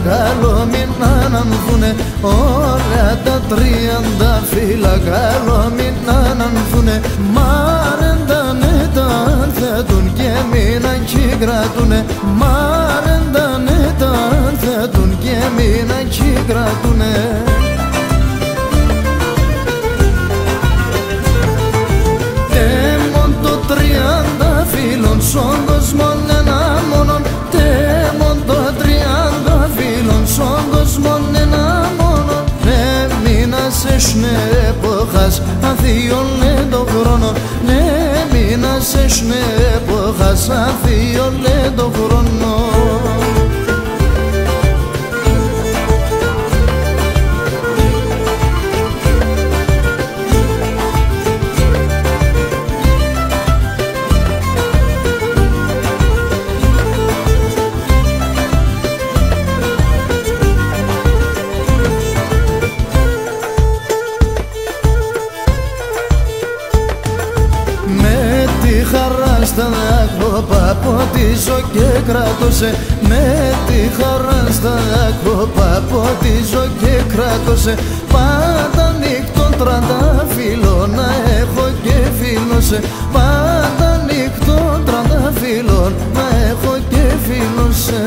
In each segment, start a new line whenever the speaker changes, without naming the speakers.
καλό μην ανανθούνε, όλα τα 30 φύλλα καλό μην ανανθούνε. Μάρεντα τα θέτουν και μην αγκικρατούνε, μάρεντα τα θέτουν και μην αγκικρατούνε. Τέμον το 30 φύλλων στον κόσμο ένα μόνον, τέμον το 30 φύλλων στον κόσμο ένα μόνον. Μείνας εποχάς αθείων το χρόνο, μείνας εποχάς αθείων το χρόνο. Χαρά στα δάκρυα ποτίζω και κράτωσε, με τη χαρά στα δάκρυα ποτίζω και κράτωσε. Πάντα νύχτον 30 φύλλο να έχω και φίλωσε, πάντα νύχτον 30 φύλλο να έχω και φίλωσε.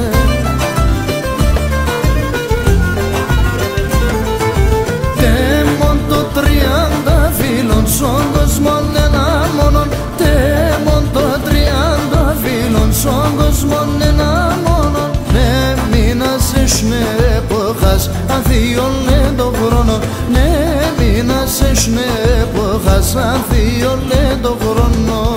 Τέμον το 30 φύλλων στον κόσμο ένα μόνον, τέμον το 30 φύλλων στον κόσμο ένα μόνον. Μείνας εποχάς αθείων το χρόνο, μείνας εποχάς αθείων το χρόνο.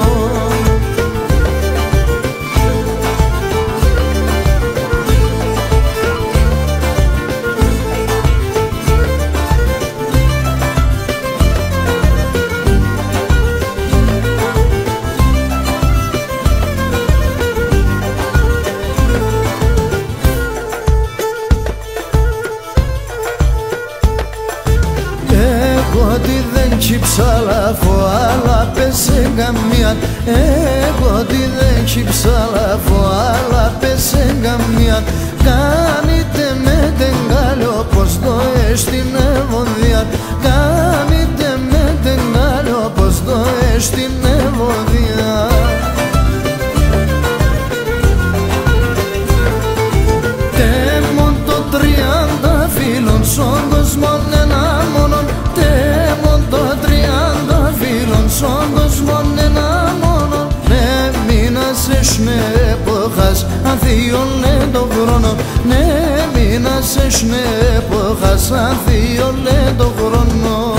Ότι δεν κύψα λαφό αλλά πέσε καμία, εγώ ότι δεν κύψα λαφό αλλά πέσε καμία. Κάνετε με τεγκάλιο πως το στην ευωδία, κάνετε με τεγκάλιο πως το στην ευωδία. Τέμον το 30 φύλλων στον κόσμο ένα μόνον, τέμον το 30 φύλλων στον κόσμο ένα μόνον. Μείνας εποχάς αθείων το χρόνο, μείνας εποχάς αθείων το χρόνο.